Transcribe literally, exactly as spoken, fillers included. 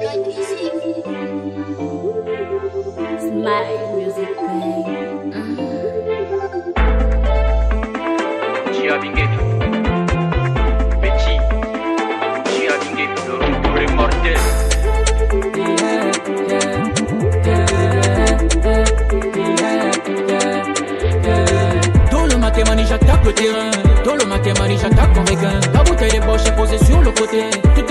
Smile music play. Chia Binguet, Petit, Chia Binguet, le retour est mortel. Tout le matin, mani, j'attaque le terrain. Tout le matin, mani, j'attaque mon requin. La bouteille des poches est posée sur le côté. Tout